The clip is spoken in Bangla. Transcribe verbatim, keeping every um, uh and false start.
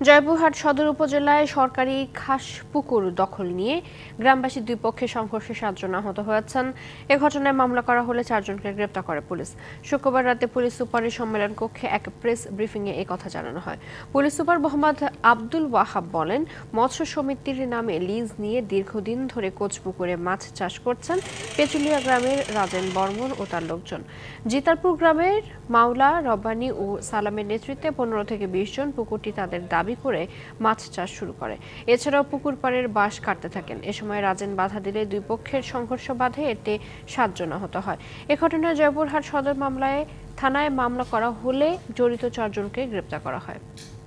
জয়পুরহাট সদর উপজেলায় সরকারি খাস পুকুর দখল নিয়ে গ্রামবাসী দুই পক্ষের সংঘর্ষে সাতজন আহত হয়েছেন। এ ঘটনায় মামলা করা হলে চারজনকে গ্রেপ্তার করে পুলিশ। শুক্রবার রাতে পুলিশ সুপারের সম্মেলন কক্ষে এক প্রেস ব্রিফিংয়ে এ কথা জানানো হয়। পুলিশ সুপার মোহাম্মদ আব্দুল ওয়াহাব বলেন, মৎস্য সমিতির নামে লিজ নিয়ে দীর্ঘদিন ধরে কোচপুকুরে মাছ চাষ করছেন পেচুলিয়া গ্রামের রাজেন বর্মন ও তার লোকজন। জিতারপুর গ্রামের মাওলা, রব্বানী ও সালামের নেতৃত্বে পনেরো থেকে বিশ জন পুকুরটি তাদের দাবি করে মাছ চাষ শুরু করে। এছাড়াও পুকুর পাড়ের বাঁশ কাটতে থাকেন। এ সময় রাজেন বাধা দিলে দুই পক্ষের সংঘর্ষ বাধে, এতে সাতজন আহত হয়। এ ঘটনায় জয়পুরহাট সদর মামলায় থানায় মামলা করা হলে জড়িত চারজনকে গ্রেপ্তার করা হয়।